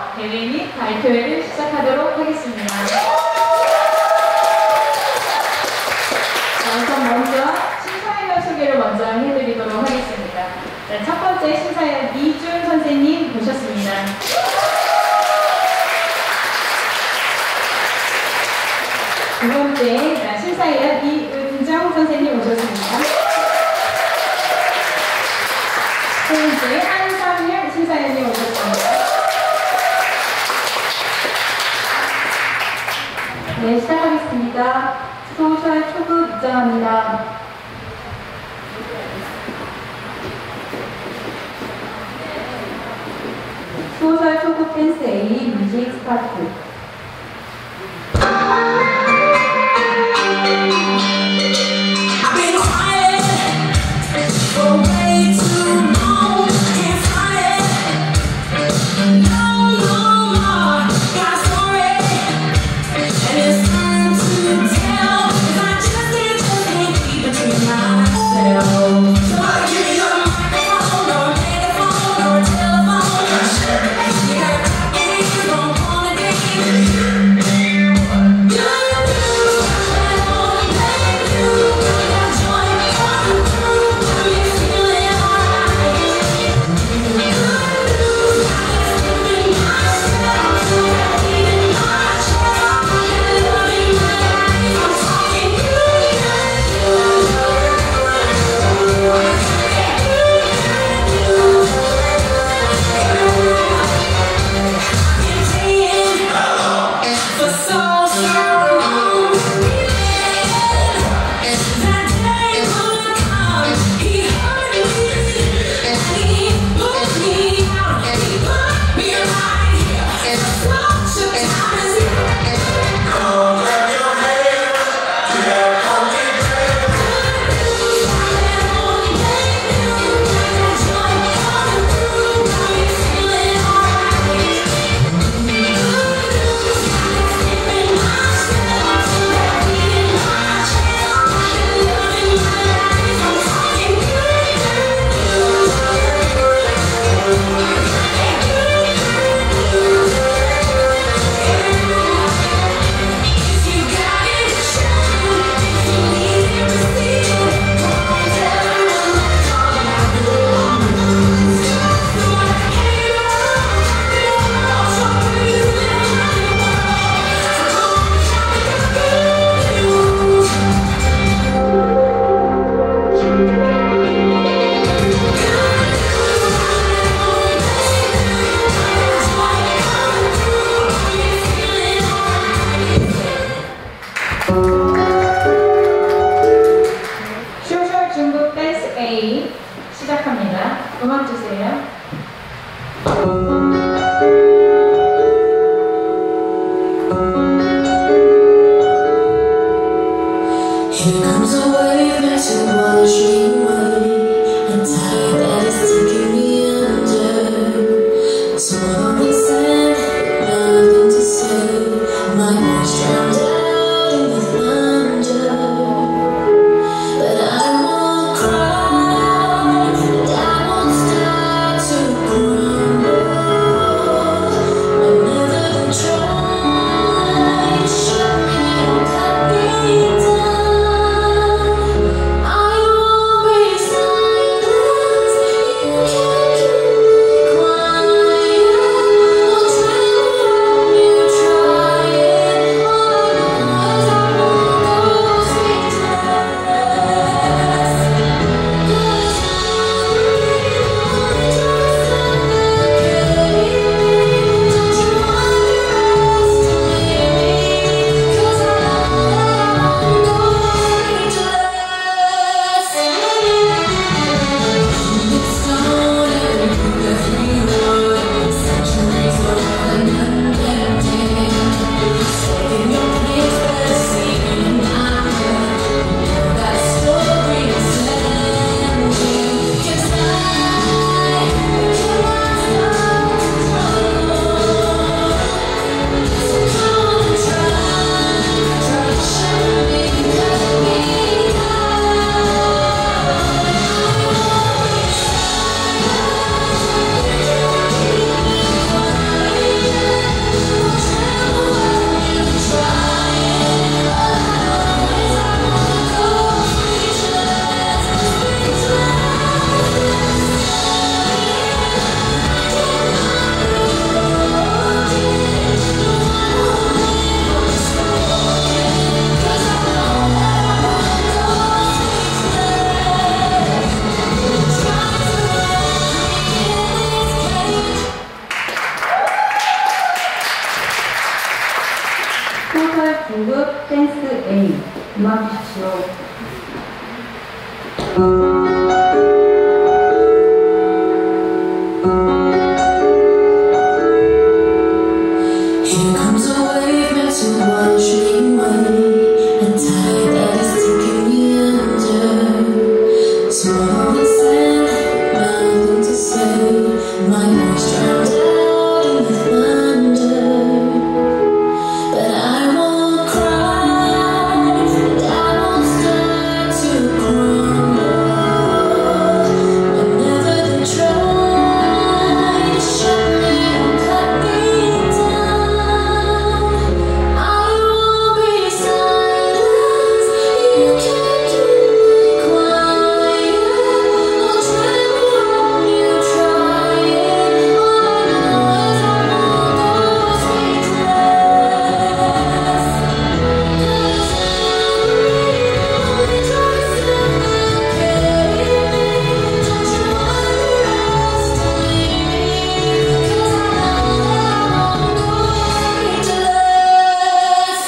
대회 및 발표회를 시작하도록 하겠습니다. 우선 먼저 심사위원 소개를 먼저 해드리도록 하겠습니다. 네, 첫 번째 심사위원 이준 선생님 모셨습니다. 두 번째 심사위원 이은정 선생님 모셨습니다. 세 번째 한상일 심사위원님 오셨습니다. 네, 시작하겠습니다. 소셜 초급 입장합니다. 소셜 초급 댄스 A 뮤직 스타트. 시작합니다. 음악 주세요. Here comes a wave back to washing away a tide that is taking me under. Swallowing sand, nothing to say. My voice drowned out in the thunder. But I won't cry, and I won't start to crumble. Whenever the try, shut me and cut me down. I won't be silent, you can't keep me quiet. 중급 댄스 A 음악 주십시오. Here comes a wave meant to washing away a tide that is taking me under. Swallowing sand, nothing to say. My voice drowned out in the thunder. But I won't cry, and I won't start to crumble. Whenever they try to shut me or cut me down, I won't be silent. You can't keep me quiet. I'll tremble when you try it. All I know is I won't go speechless. 'Cause every time you suffocate me, don't you underestimate me. 'Cause I know I won't go speechless.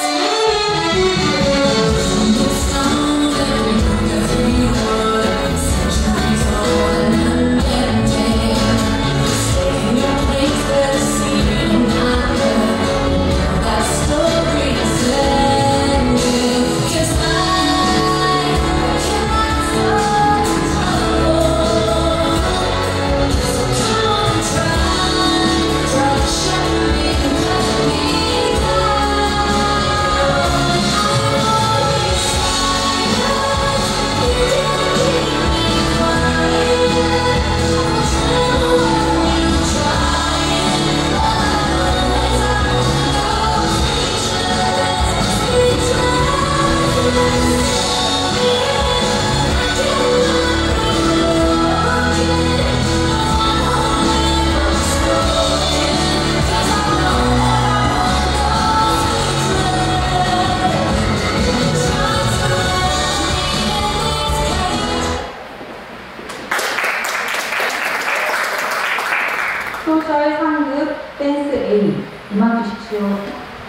From the sound of every word, centuries old and unending. Stay in your place, there's a secret not heard. That story is ending. 'Cause I cannot stop to tumble. So come on and try to shut me and cut me down. I won't be silent. You can't keep me quiet. I'll tremble when you try it. All I know is I won't go speechless, speechless. 소셜 상급 댄스 A 음악 주십시오.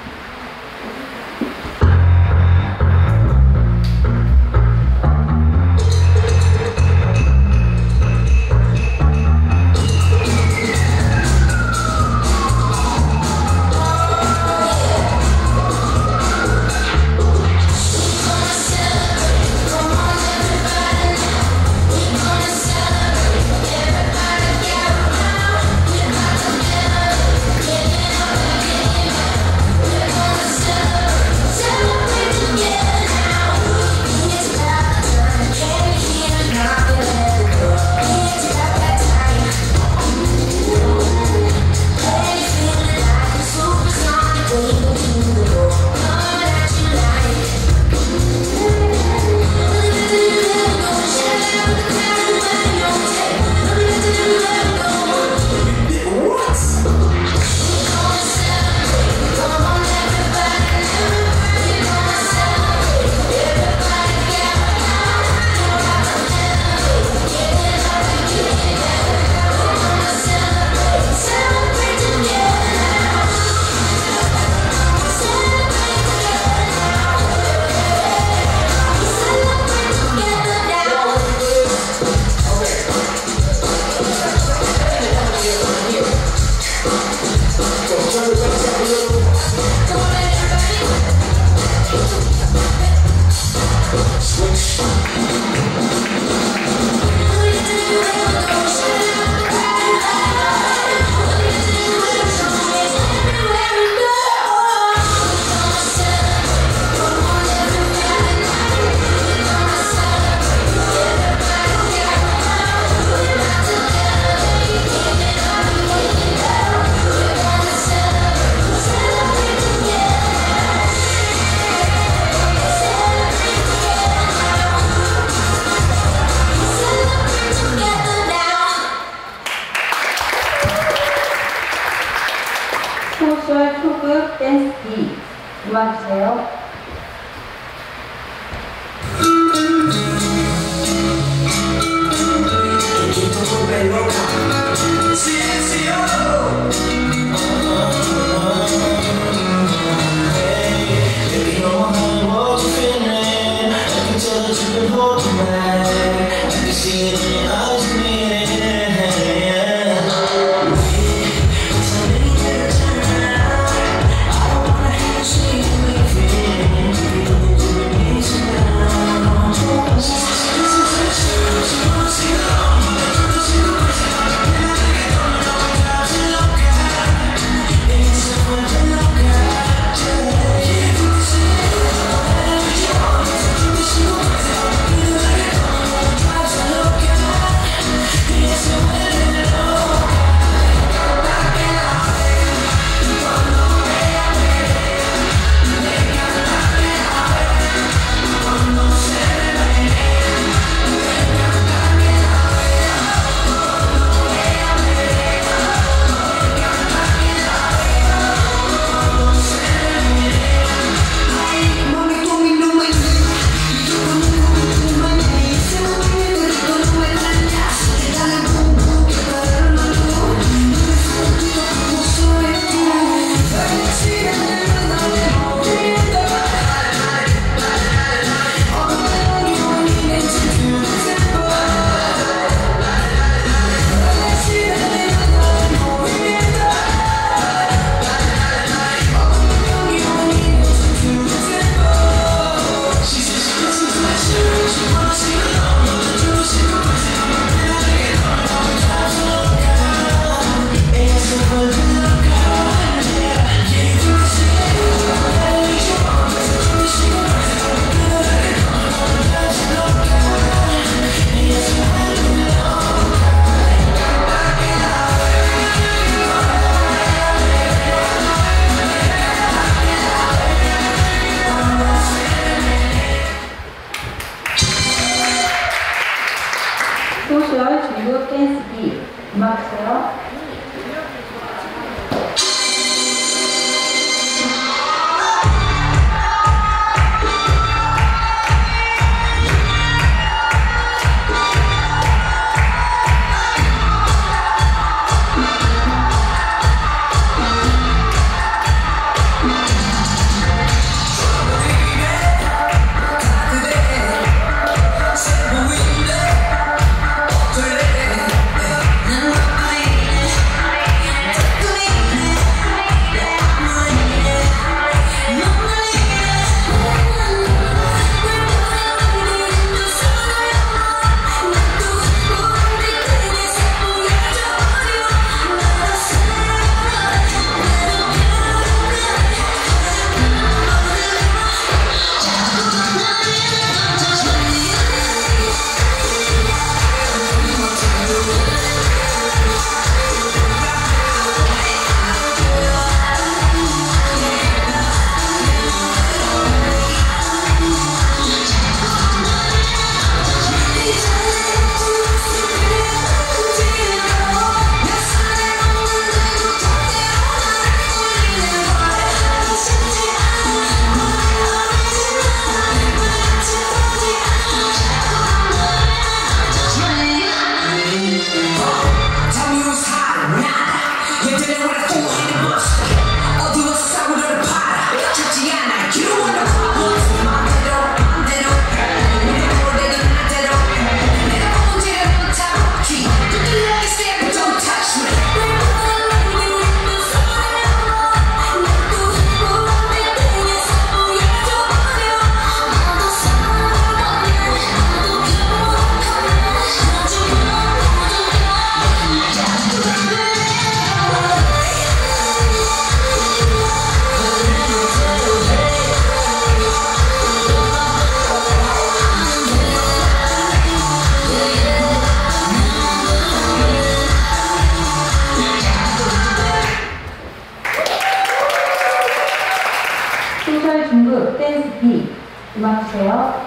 소셜 초급 댄스 B 음악 주세요. Baby, 소설 중급 댄스 B 음악 주세요.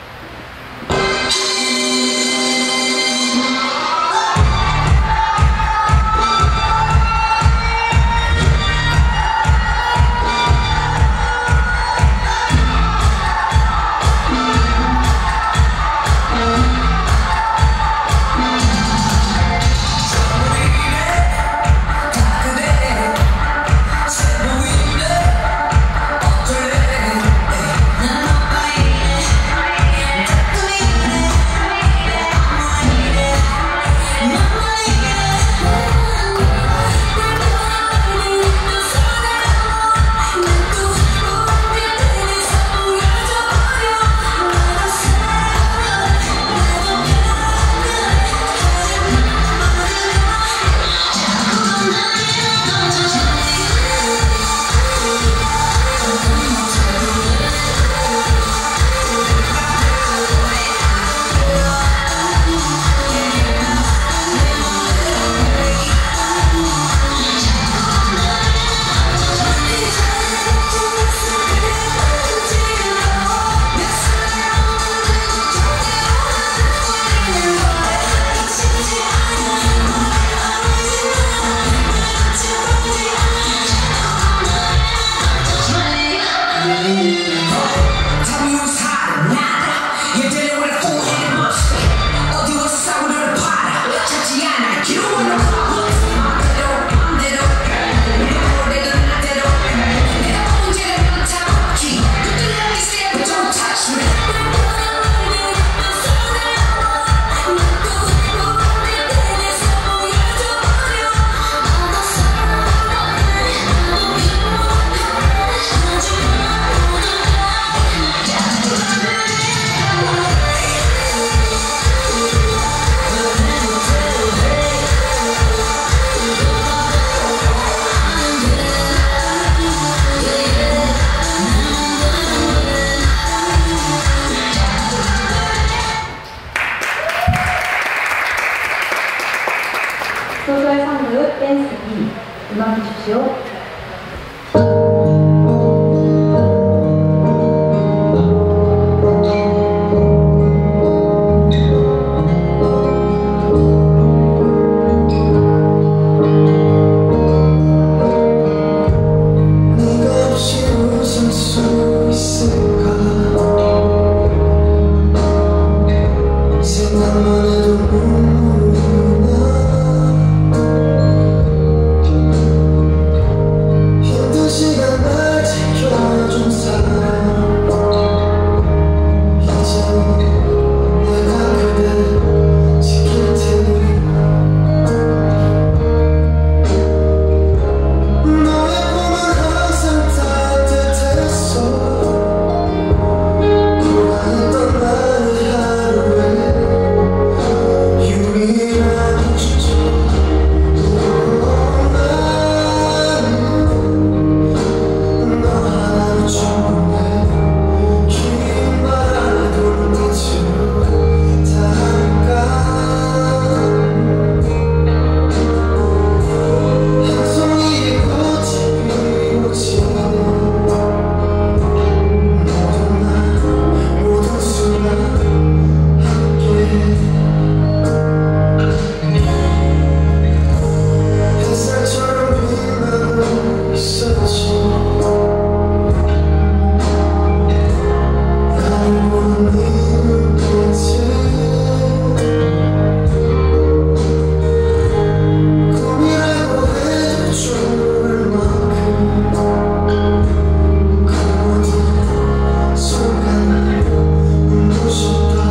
소설 상급 댄스 B 음악 주십시오. 네가 없이 웃을 수 있을까 생각만 해도 눈물이 나 힘든 시간 날 지켜준 사람 이제 내가 그대 지킬 테니 너의 꿈은 항상 따뜻했어 불안했던 나의 하루에 유일한 주저 너 하나로 충분해 긴 말하던 끝으로 닿을까 한 송이 꽃이 피우지는 모든 순간 함께 햇살처럼 빛나고 있었지 나를 보는 네 눈빛에 꿈이라고 해도 좋을 만큼 그 모든 순간을 눈부셨다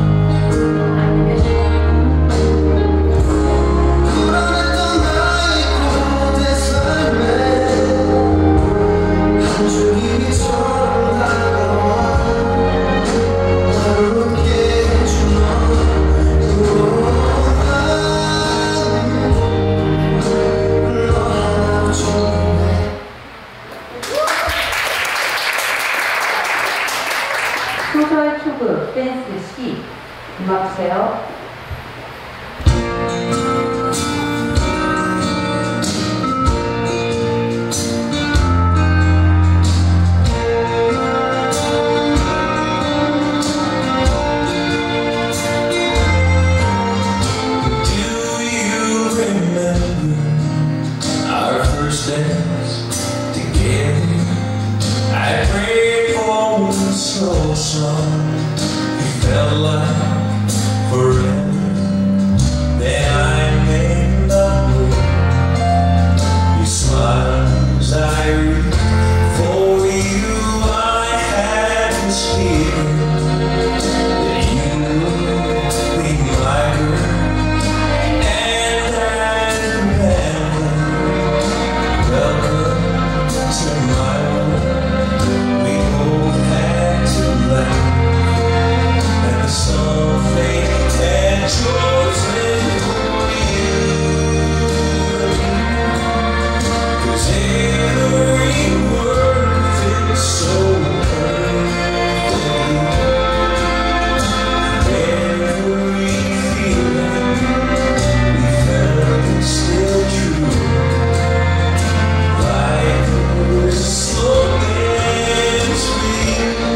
불안했던 나의 고대 삶에 한 줄기처럼 다가와 나를 웃게 해준 너 하나로 충분해 소설 초급 댄스 C 음악 주세요. 너 saw, it felt like forever. Then I made love with you. Smile as I reach for you. I had this feeling that you would be my girl, and I remember. Welcome to my world. We both had to laugh, and the sun fate had chosen for you. 'Cause every word fits so perfectly, every feeling we felt is still true. Like a slow dance with you.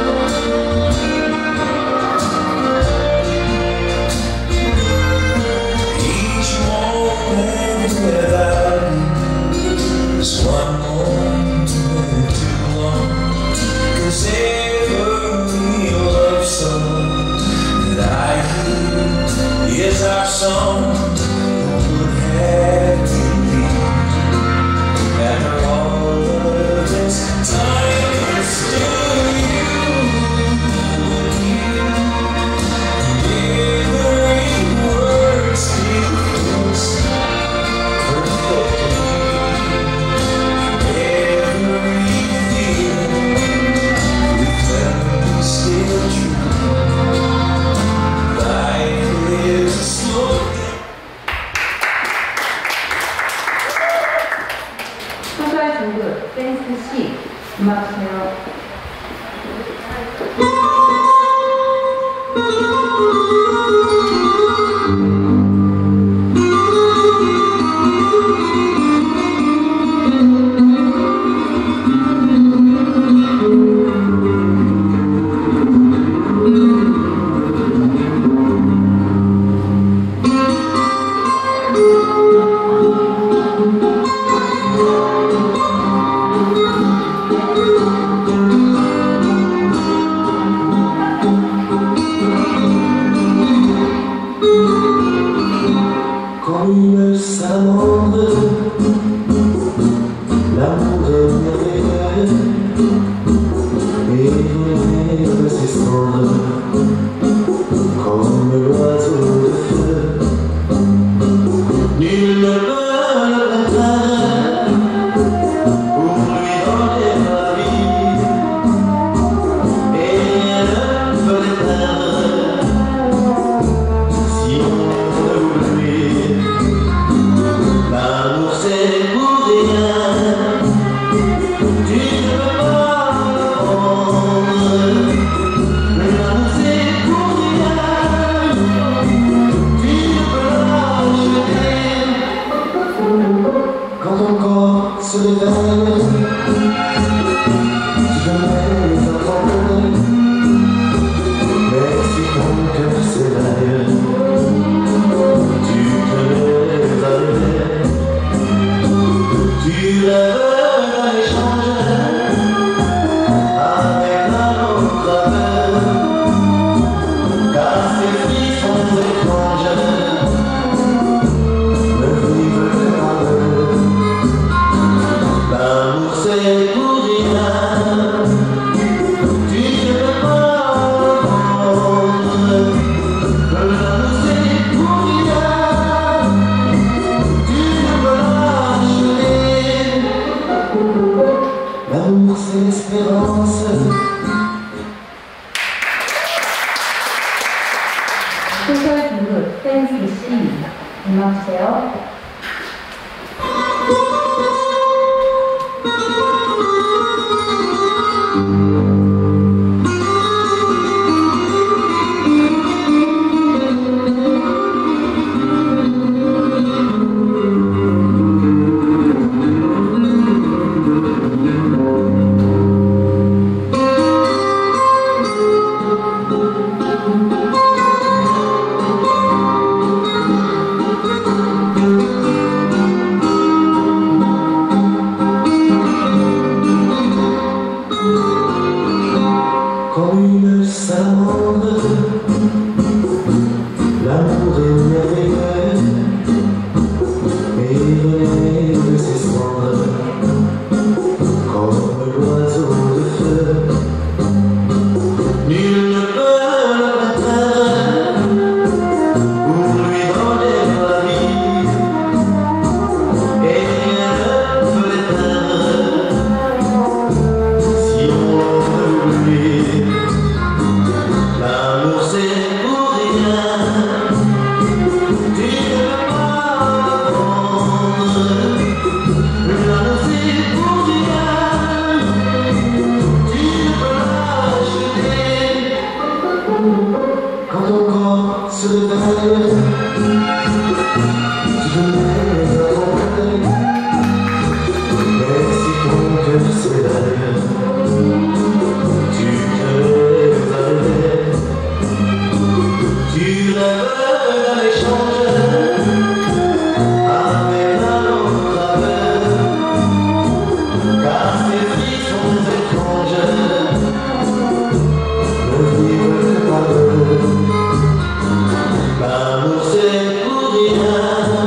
Each moment without you is one moment too long. 'Cause every love song that I hear is our song that would have to be. After all of this time, it's still you. Every word still feels perfect. Every feeling we felt is still true. Life is a slow 소설 중급 댄스 C 음악 주세요. Comme une salamandre, l'amour est merveilleux, et de ses cendres, comme l'oiseau de feu. Nul ne peut le préparer pour lui donner la vie, et ne peut l'éteindre si on l'oublie. L'amour c'est pour rien, tu ne peux pas le prendre. L'amour c'est pour rien, tu ne peux l'acheter. Quand ton corps se réveille, tu jamais attendre. Mais si ton cœur s'éveille, tu te lèves à l'éveil. Tu rêves d'un échange avec un autre aveu, car ces frissons étranges ne vivent qu'en eux. L'amour c'est pour rien, tu ne peux pas le prendre. L'amour c'est pour rien, tu ne peux l'acheter. L'amour c'est l'espérance. 소설 중급 댄스 C 음악 주세요. car ces frissons étranges ne vivent que par eux. L'amour c'est pour rien,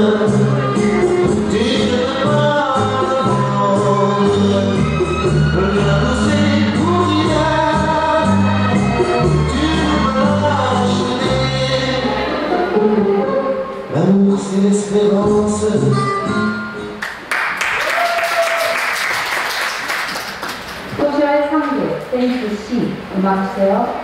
tu ne peux pas comprendre. L'amour c'est pour rien, tu ne peux pas acheter. L'amour c'est l'espérance. 소셜 3부, 댄스 C, 음악 주세요.